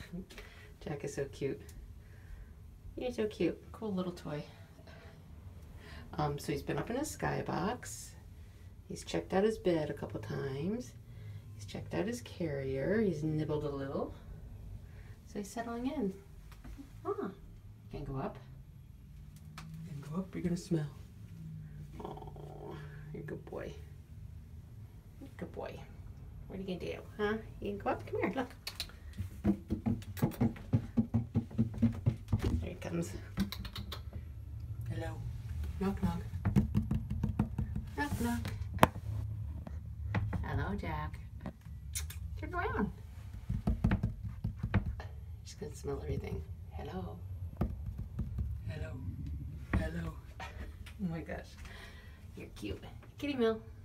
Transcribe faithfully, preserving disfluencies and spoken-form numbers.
Jack is so cute. You're so cute. Cool little toy. Um, so he's been up in his skybox. He's checked out his bed a couple times. He's checked out his carrier. He's nibbled a little. So he's settling in. Ah, you can go up. You can go up, you're gonna smell. Oh, you're a good boy. You're a good boy. What are you gonna do, huh? You can go up? Come here, look. There he comes. Hello. Knock, knock. Knock, knock. Hello, Jack. Turn around. Just gonna smell everything. Hello. Hello. Hello. Oh my gosh. You're cute. Kitty Mill.